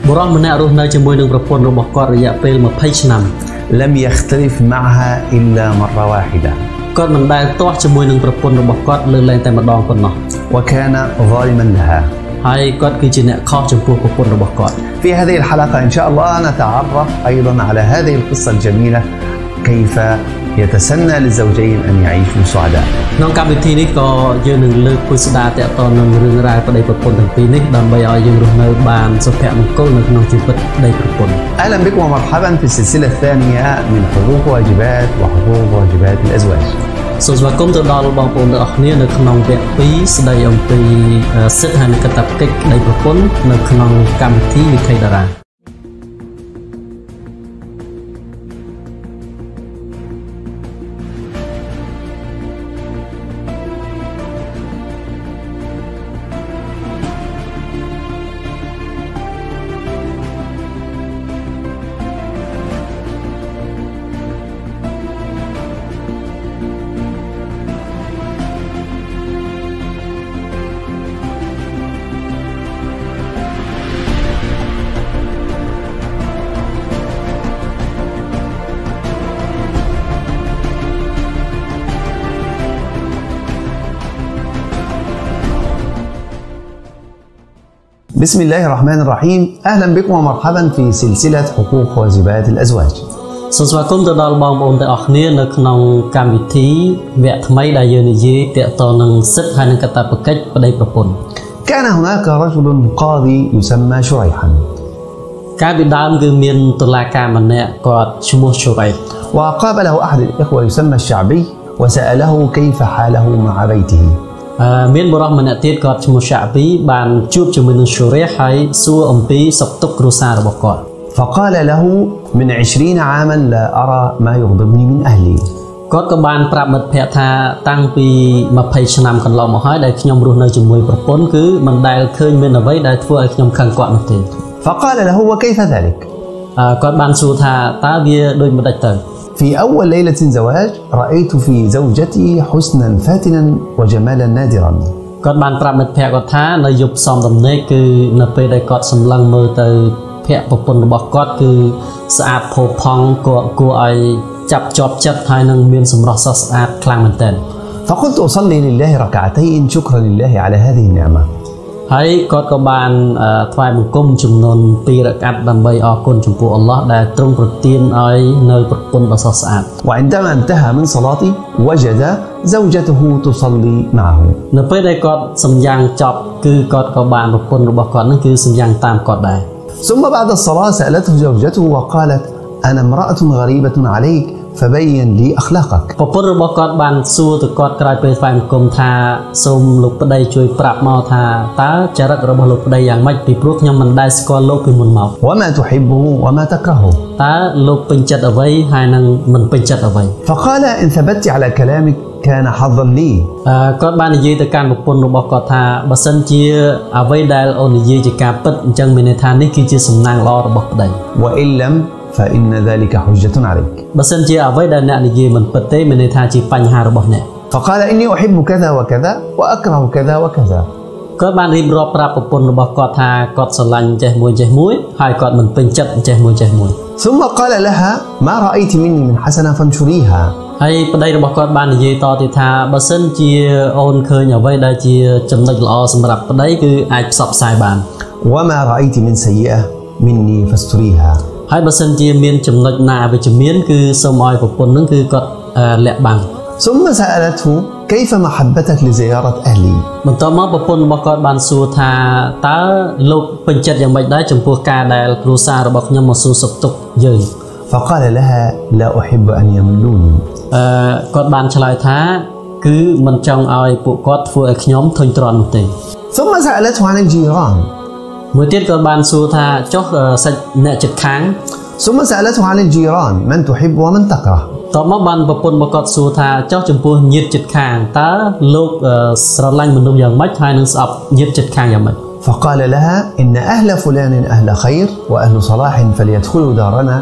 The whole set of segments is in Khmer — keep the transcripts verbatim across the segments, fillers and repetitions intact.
برغم من أروح ناجي موين بربون ربقار يقبل مبهيش نام لم يختلف معها إلا مرة واحدة قد من دايل طوح موين بربون ربقار للين تمدان كنا وكان ظالما لها هاي قد كيجينا خاص جنبوه بربون ربقار. في هذه الحلقة إن شاء الله نتعرف أيضا على هذه القصة الجميلة كيف يتسنى للزوجين أن يعيشوا سعداء. نعم كابتني كا ينن لك كوسدا تأتون نرن راي بدأ بربون تنبيني دام بيا ينروح نبان سبحان مكول نحن جبت بدأ بربون. أهلا بكم ومرحبا في السلسلة الثانية من حقوق واجبات وحقوق واجبات الأزواج. សូមស្វាគមន៍ទៅដល់បងប្អូនទាំងអស់គ្នានៅក្នុងវគ្គពីរស្ដីអំពីសិទ្ធិហើយនិងកាតព្វកិច្ចក្តីប្រពន្ធនៅក្នុងកម្មវិធីវិថីតារា بسم الله الرحمن الرحيم. أهلا بكم ومرحبا في سلسلة حقوق واجبات الأزواج. សូមស្វាគមន៍ទៅដល់បងប្អូនទាំងអស់គ្នានៅក្នុងកម្មវិធីវគ្គថ្មីដែលយើងនិយាយទាក់ទងនឹងសិទ្ធិហើយនិងកាតព្វកិច្ចប្តីប្រពន្ធ كان هناك رجل قاضي يسمى شريحا. កាលពីដើមគឺមានតុលាការម្នាក់គាត់ឈ្មោះឈូរ៉ៃ وقابله أحد الإخوة يسمى الشعبي وسأله كيف حاله مع بيته. មានបរិសម្នាក់ទៀតគាត់ឈ្មោះសាប៊ីបានជួបជាមួយនឹងឈូរ៉េហើយសួរអំពីសុខទុក្ខគ្រួសាររបស់គាត់ فقال له من عشرين عاما لا أرى ما يغضبني من أهلي. គាត់ក៏បានប្រាប់មិត្តភ័ក្តិថាតាំងពី20ឆ្នាំកន្លងមកហើយដែលខ្ញុំរស់នៅជាមួយប្រពន្ធគឺមិនដែលឃើញមានអ្វីដែលធ្វើឲ្យខ្ញុំខឹងគាត់នោះទេ فقال له وكيف ذلك. គាត់បានសួរថាតើវាដូចម្ដេចទៅ في أول ليلة زواج رأيت في زوجتي حسنا فاتنا وجمالا نادرا. គាត់បានប្រាប់មិត្តភ័ក្តិគាត់ថានៅយប់ផ្សំដំណេកគឺនៅពេលដែលគាត់សម្លឹងមើលទៅភ័ក្តិប្រពន្ធរបស់គាត់គឺស្អាតផូរផង់គួរគួរឲ្យចាប់ជាប់ចិត្តហើយនឹងមានសម្រស់ស្រស់ស្អាតខ្លាំងមែនទែន فقلت أصلي لله ركعتين شكرا لله على هذه النعمة. ហើយគាត់ក៏បានថ្វាយបង្គំចំនួនពីររកាត់ដើម្បីអរគុណចំពោះអល់ឡោះដែលទ្រង់ប្រទានឲ្យនៅប្រពន្ធដ៏ស្រស់ស្អាត وعندما انتهى من صلاتي وجد زوجته تصلي معه. នៅពេលដែលគាត់សម្យ៉ាងចប់គឺគាត់ក៏បានប្រពន្ធរបស់គាត់នឹងគឺសម្យ៉ាងតាមគាត់ដែរ ثم بعد الصلاة سألته زوجته وقالت أنا امرأة غريبة عليك فبين لي أخلاقك. ប្រពន្ធរបស់គាត់បានសួរទៅគាត់ក្រោយពេលថ្វាយបង្គំថាសូមលោកប្តីជួយប្រាប់មកថាតើចរិតរបស់លោកប្តីយ៉ាងម៉េចពីព្រោះខ្ញុំមិនដែលស្គាល់លោកពីមុនមក وما تحبه وما تكرهه. តើលោកពេញចិត្តអ្វីហើយនឹងមិនពេញចិត្តអ្វី فقال إن ثبت على كلامك كان حظا لي. គាត់បាននិយាយទៅកាន់ប្រពន្ធរបស់គាត់ថាបើសិនជាអ្វីដែលអូននិយាយជាការពិតអញ្ចឹងមានន័យថានេះគឺជាសំណាងល្អរបស់ប្តី وإن لم فإن ذلك حجة عليك. បើសិនជាអ្វីដែលអ្នកនិយាយមិនពិតទេមានន័យថាជាបញ្ហារបស់អ្នក فقال إني أحب كذا وكذا وأكره كذا وكذا. គាត់បានរៀបរាប់ប្រាប់ប្រពន្ធរបស់គាត់ថាគាត់ស្រឡាញ់ចេះមួយចេះមួយហើយគាត់មិនពេញចិត្តចេះមួយចេះមួយ ثم قال لها ما رأيت مني من حسنة فانشريها. ហើយប្តីរបស់គាត់បាននិយាយតទៀតថាបើសិនជាអូនឃើញអ្វីដែលជាចំណុចល្អសម្រាប់ប្តីគឺអាចផ្សព្វផ្សាយបាន وما رأيت من سيئة مني فاستريها. ហើយបើសិនជាមានចំណុចណាអវិជ្ជមានគឺសូមឲ្យប្រពន្ធនឹងគឺគាត់លាក់បាំង ثم سألته كيف محبتك لزيارة أهلي. បន្ទាប់មកប្រពន្ធរបស់គាត់បានសួរថាតើលោកពេញចិត្តយ៉ាងម៉េចដែរចំពោះការដែលគ្រួសាររបស់ខ្ញុំមកសួរសុខទុក្ខយើង فقال لها لا أحب أن يملوني. អឺគាត់បានឆ្លើយថាគឺមិនចង់ឲ្យពួកគាត់ធ្វើឲ្យខ្ញុំធុញទ្រាន់នោះទេ ثم سألته عن الجيران. មួយទៀតគាត់បានសួរថាចុះសាច់អ្នកជិតខាង ثم سألته عن الجيران من تحب ومن تكره. តមកបានប្រពន្ធរបស់គាត់សួរថាចុះចំពោះញាតិជិតខាងតើលោកស្រឡាញ់មនុស្សយ៉ាងម៉េចហើយនឹងស្អប់ញាតិជិតខាងយ៉ាងម៉េច فقال لها إن أهل فلان أهل خير وأهل صلاح فليدخلوا دارنا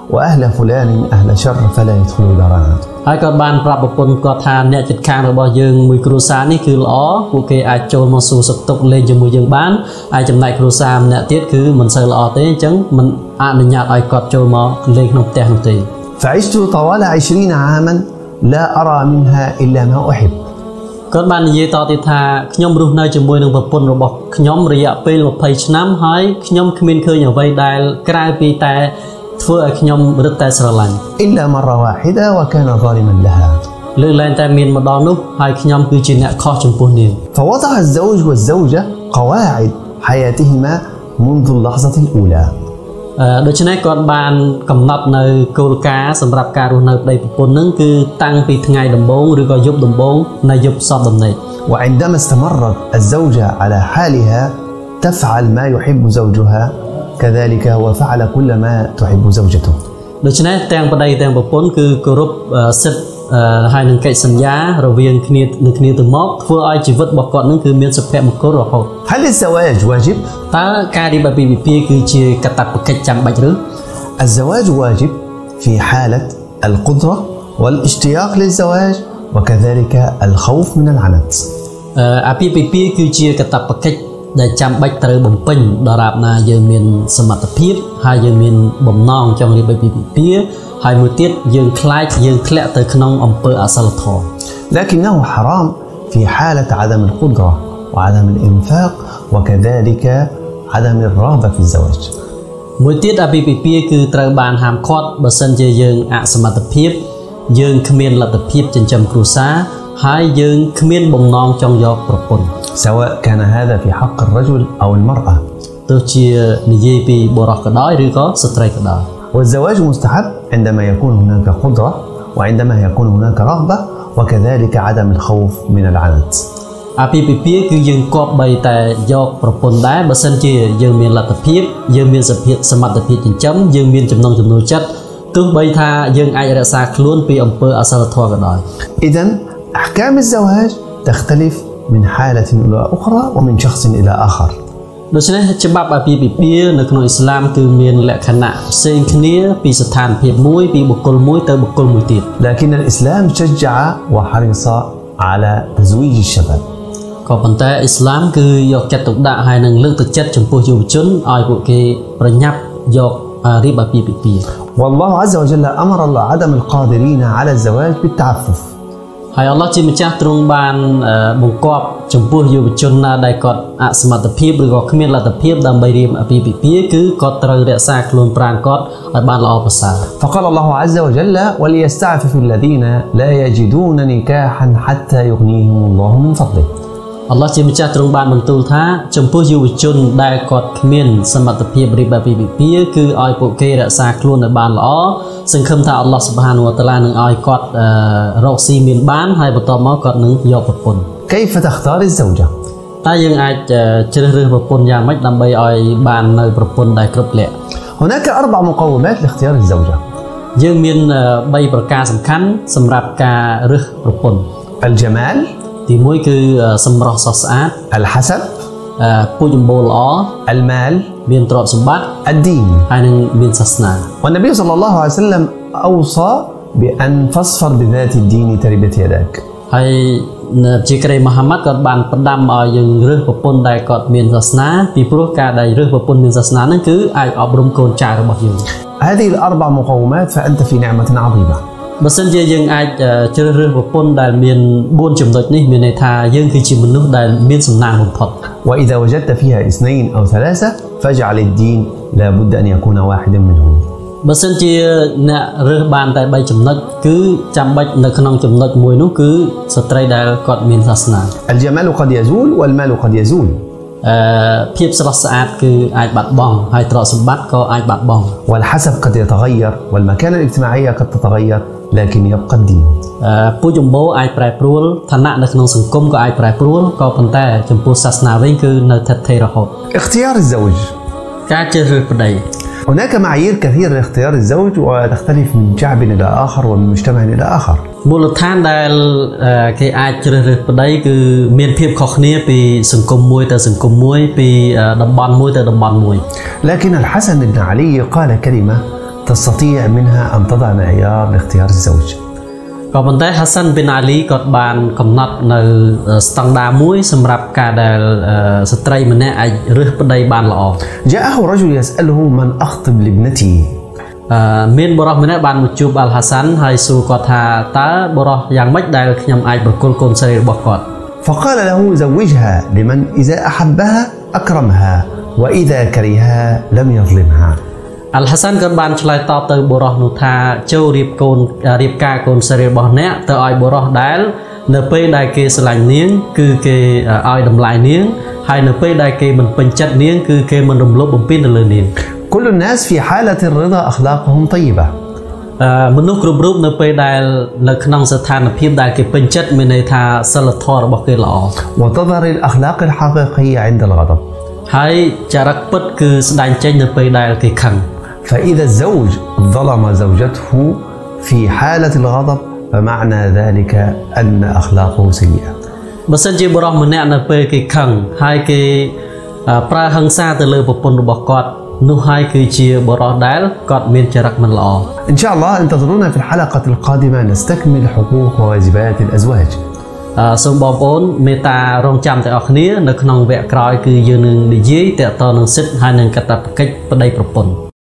وأهل فلان أهل شر فلا يدخلوا دارنا ហើយក៏បានប្រាប់ប្រពន្ធគាត់ថាអ្នកជិតខាងរបស់យើងមួយគ្រួសារនេះគឺល្អពួកគេអាចចូលមកសួរសុខទុក្ខលេងជាមួយយើងបានហើយចំណែកគ្រួសារម្នាក់ទៀតគឺមិនសូវល្អទេអញ្ចឹងមិនអនុញ្ញាតឲ្យគាត់ចូលមកលេងក្នុងផ្ទះនោះទេ فعشت طوال عشرين عاما لا أرى منها إلا ما أحب គាត់បាននិយាយតទៀតថាខ្ញុំរស់នៅជាមួយនឹងប្រពន្ធរបស់ខ្ញុំរយៈពេល20ឆ្នាំហើយខ្ញុំគ្មានឃើញអ្វីដែលក្រៅពីតែធ្វើឲ្យខ្ញុំរឹតតែស្រឡាញ់ إلا مرة واحدة وكان ظالما لها លើលែងតែមានម្ដងនោះហើយខ្ញុំគឺជាអ្នកខុសចំពោះនាង فوضع الزوج والزوجة قواعد حياتهما منذ اللحظة الأولى ដូច្នេះគាត់បានកំណត់នៅគោលការណ៍សម្រាប់ការរស់នៅប្តីប្រពន្ធនឹងគឺតាំងពីថ្ងៃដំបូងឬក៏យប់ដំបូងនៃយប់សពដំណេក وعندما استمرت الزوجة على حالها تفعل ما يحب زوجها كذلك هو فعل كل ما تحب زوجته ដូច្នេះទាំងប្តីទាំងប្រពន្ធគឺគោរពសិទ្ធិហើយនឹងកិច្ចសន្យារវាងគ្នានឹងគ្នាទៅមកធ្វើឲ្យជីវិតរបស់គាត់នឹងគឺមានសុភមង្គលរហូត هل الزواج واجب តើការរៀបអាពាហ៍ពិពាហ៍គឺជាកាតព្វកិច្ចចាំបាច់ឬ الزواج واجب في حالة القدرة والاشتياق للزواج وكذلك الخوف من العنت អាពាហ៍ពិពាហ៍គឺជាកាតព្វកិច្ចដែលចាំបាច់ត្រូវបំពេញដរាបណាយើងមានសមត្ថភាពហើយយើងមានបំណងចង់រៀបអាពាហ៍ពិពាហ៍ហើយមួយទៀតយើងខ្លាចយើងធ្លាក់ទៅក្នុងអំពើអសិលធម៌ لكنه حرام في حالة عدم القدرة وعدم الإنفاق وكذلك عدم الرغبة في الزواج មួយទៀតអាពាហ៍ពិពាហ៍គឺត្រូវបានហាមឃាត់បើសិនជាយើងអសមត្ថភាពយើងគ្មានលទ្ធភាពចិញ្ចឹមគ្រួសារហើយយើងគ្មានបំណងចង់យកប្រពន្ធ سواء كان هذا في حق الرجل أو المرأة ទោះជានិយាយពីបុរសក៏ដោយឬក៏ស្ត្រីក៏ដោយ والزواج مستحب عندما يكون هناك قدرة وعندما يكون هناك رغبة وكذلك عدم الخوف من العنت អាពាហ៍ពិពាហ៍គឺយើងគប្បីតែយកប្រពន្ធដែរបើសិនជាយើងមានលទ្ធភាពយើងមានសភាពសមត្ថភាពចិញ្ចឹមយើងមានចំណងចំណូលចិត្តទោះបីថាយើងអាចរក្សាខ្លួនពីអំពើអសិលធម៌ក៏ដោយ إذا أحكام الزواج تختلف من حالة إلى أخرى ومن شخص إلى آخر ដូច្នេះច្បាប់អាពាហ៍ពិពាហ៍នៅក្នុងអ៊ីស្លាមគឺមានលក្ខណៈផ្សេងគ្នាពីស្ថានភាពមួយពីបុគ្គលមួយទៅបុគ្គលមួយទៀត لكن الإسلام شجع وحرص على تزويج الشباب ក៏ប៉ុន្តែអ៊ីស្លាមគឺយកចិត្តទុកដាក់ហើយនឹងលើកទឹកចិត្តចំពោះយុវជនឲ្យពួកគេប្រញាប់យករៀបអាពាហ៍ពិពាហ៍ والله عز وجل أمر الله عدم القادرين على الزواج بالتعفف ហើយអល់ឡោះជាម្ចាស់ទ្រង់បានបង្គាប់ចំពោះយុវជនណាដែលគាត់អសមត្ថភាពឬក៏គ្មានលទ្ធភាពដើម្បីរៀបអាពាហ៍ពិពាហ៍គឺគាត់ត្រូវរក្សាខ្លួនប្រាណគាត់ឲ្យបានល្អប្រសើរ فقال الله عز وجل وليستعفف الذين لا يجدون نكاحا حتى يغنيهم الله من فضله អល់ឡោះជាម្ចាស់ទ្រង់បានបន្ទូលថាចំពោះយុវជនដែលគាត់គ្មានសមត្ថភាពរៀបអាពាហ៍ពិពាហ៍គឺឲ្យពួកគេរក្សាខ្លួនឲ្យបានល្អសង្ឃឹមថាអល់ឡោះស៊ុបហានវតាឡានឹងឲ្យគាត់រកស៊ីមានបានហើយបន្ទាប់មកគាត់នឹងយកប្រពន្ធ كيف تختار الزوجة តើយើងអាចជ្រើសរើសប្រពន្ធយ៉ាងម៉េចដើម្បីឲ្យបាននៅប្រពន្ធដែលគ្រប់លក្ខ هناك أربع مقومات لاختيار الزوجة យើងមានបីប្រការសំខាន់សម្រាប់ការរើសប្រពន្ធ الجمال ទីមួយគឺសម្រស់ស្រស់ស្អាត الحسب ពូជសម្បូរល្អ المال មានទ្រព្យសម្បត្តិ الدين ហើយនឹងមានសាសនា والنبي صلى الله عليه وسلم أوصى بأن فاصفر بذات الدين تربت يداك ហើយជាក្រីមូហាម៉ាត់គាត់បានផ្ដាំឲ្យយើងរើសប្រពន្ធដែលគាត់មានសាសនាពីព្រោះការដែលរើសប្រពន្ធមានសាសនាហ្នឹងគឺអាចអប់រំកូនចៅរបស់យើង هذه الأربع مقومات فأنت في نعمة عظيمة បើសិនជាយើងអាចជ្រើសរើសប្រពន្ធដែលមានបួនចំណុចនេះមានន័យថាយើងគឺជាមនុស្សដែលមានសំណាងបំផុត وإذا وجدت فيها اثنين أو ثلاثة فاجعل الدين لا بد أن يكون واحد منهم បើសិនជាអ្នករើសបានតែបីចំណុចគឺចាំបាច់នៅក្នុងចំណុចមួយនោះគឺស្ត្រីដែលគាត់មានសាសនា الجمال قد يزول والمال قد يزول អឺភាពស្រស់ស្អាតគឺអាចបាត់បង់ហើយទ្រព្យសម្បត្តិក៏អាចបាត់បង់ والحسب قد يتغير والمكانة الاجتماعية قد تتغير لكن يبقى الدين អឺពូជចម្បូរអាចប្រែប្រួលឋានៈនៅក្នុងសង្គមក៏អាចប្រែប្រួលក៏ប៉ុន្តែចំពោះសាសនាវិញគឺនៅថិតថេររហូត اختيار الزوج ការជ្រើសរើសប្តី هناك معايير كثيرة لاختيار الزوج وتختلف من شعب إلى آخر ومن مجتمع إلى آخر មូលដ្ឋានដែលគេអាចជ្រើសរើសប្តីគឺមានភាពខុសគ្នាពីសង្គមមួយទៅសង្គមមួយពីតំបន់មួយទៅតំបន់មួយ لكن الحسن بن علي قال كلمة تستطيع منها أن تضع معيار لاختيار الزوج. ក៏ប៉ុន្តែហាសាន់ប៊ីនអាលីគាត់បានកំណត់នៅស្តង់ដារមួយសម្រាប់ការដែលស្ត្រីម្នាក់អាចរើសប្តីបានល្អ جاءه رجل يسأله من أخطب لابنتي. មានបុរសម្នាក់បានមកជួបអលហាសាន់ហើយសួរគាត់ថាតើបុរសយ៉ាងម៉េចដែលខ្ញុំអាចប្រគល់កូនស្រីរបស់គាត់ فقال له زوجها لمن إذا أحبها أكرمها وإذا كرهها لم يظلمها. អលហាសាន់ក៏បានឆ្លើយតបទៅបុរសនោះថាចូលរៀបកូនរៀបការកូនស្រីរបស់អ្នកទៅឲ្យបុរសដែលនៅពេលដែលគេស្រឡាញ់នាងគឺគេឲ្យតម្លៃនាងហើយនៅពេលដែលគេមិនពេញចិត្តនាងគឺគេមិនរំលោភបំពានទៅលើនាង كل الناس في حالة الرضا أخلاقهم طيبة. មនុស្សគ្រប់រូបនៅពេលដែលនៅក្នុងស្ថានភាពដែលគេពេញចិត្តមានន័យថាសិលធម៌របស់គេល្អ وتظهر الأخلاق الحقيقية عند الغضب. ហើយចរិតពិតគឺស្ដែងចេញនៅពេលដែលគេខឹង فإذا الزوج ظلم زوجته في حالة الغضب فمعنى ذلك أن أخلاقه سيئة. បើសិនជាបុរសម្នាក់នៅពេលគេខឹងហើយគេប្រើហិង្សាទៅលើប្រពន្ធរបស់គាត់នោះហើយគឺជាបុរសដែលគាត់មានចរិតមិនល្អ إن شاء الله انتظرونا في الحلقة القادمة نستكمل حقوق وواجبات الأزواج. សូមបងប្អូនមេត្តារងចាំទាំងអស់គ្នានៅក្នុងវគ្គក្រោយគឺយើងនឹងនិយាយទាក់ទងនឹងសិទ្ធិហើយនឹងកាតព្វកិច្ចប្តីប្រពន្ធ